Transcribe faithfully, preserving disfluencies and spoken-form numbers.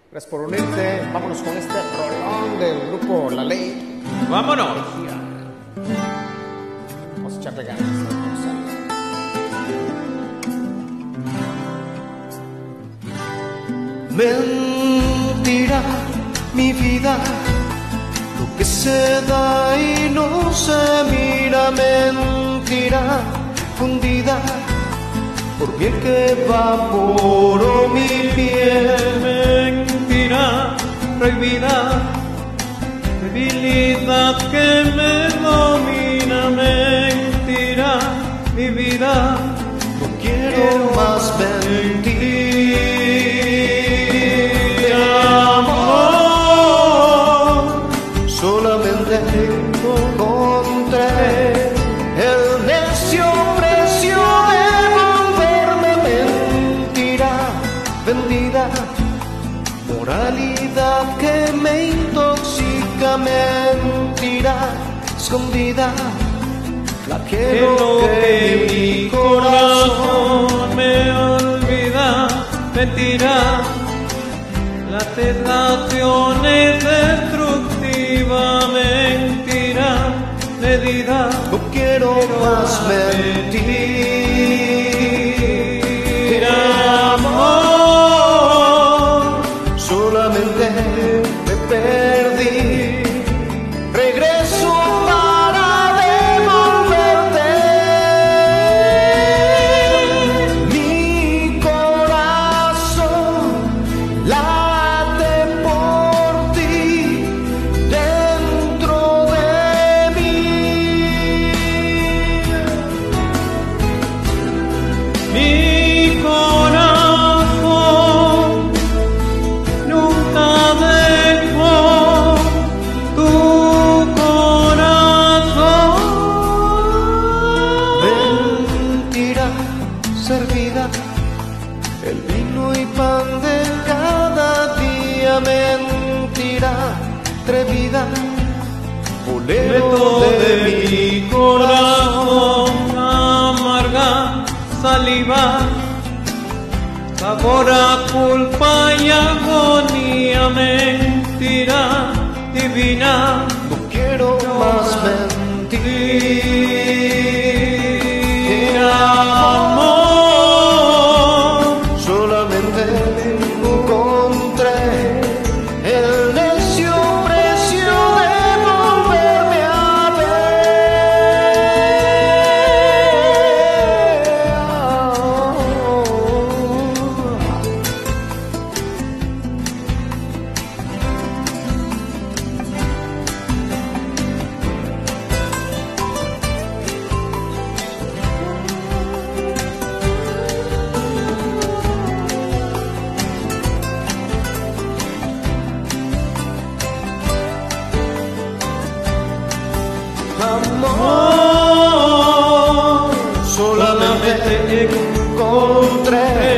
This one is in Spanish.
Gracias por unirte. Vámonos con este rolón del grupo La Ley. ¡Vámonos! Vamos a echarle ganas. Mentira, mi vida, lo que se da y no se mira. Mentira, fundida por miel que evaporó mi piel. Mentira, prohibida, debilidad que me domina. Mentira, mi vida, no quiero más mentir. Solamente encontré el necio precio de volverme mentira vendida, moralidad que me intoxica. Mentira escondida, flagelo que mi corazón me olvida. Mentira, la tentación es destructiva. Mentira, medida, no quiero más mentir. Amor, solamente me perdí. Regreso para devolverte. Mi corazón late por ti dentro de mí. mi corazón nunca dejó tu corazón. Mentira servida, el vino y pan de cada día. Mentira atrevida, bolero de mi corazón. Amarga saliva, sabor a culpa y agonía. Mentira divina, No quiero más mentir. Amor, solamente encontré el necio precio de volverme a Amor, solamente encontré